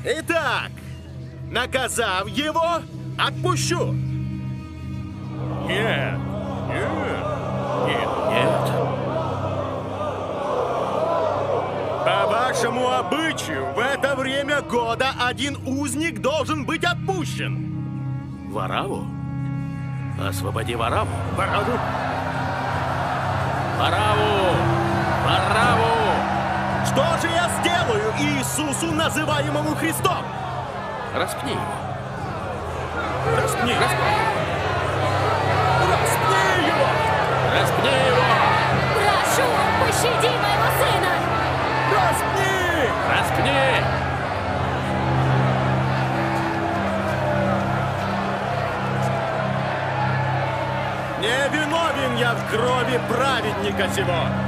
Итак, наказав его, отпущу. Нет, нет, нет, нет. По вашему обычаю, в это время года один узник должен быть отпущен. Вараву? Освободи Вараву. Вараву? Вараву! Вараву! Что же я сделаю Иисусу, называемому Христом? Распни его. Распни. Распни. Распни его! Распни его! Прошу, пощади моего сына! Распни! Распни! Не виновен я в крови праведника сего.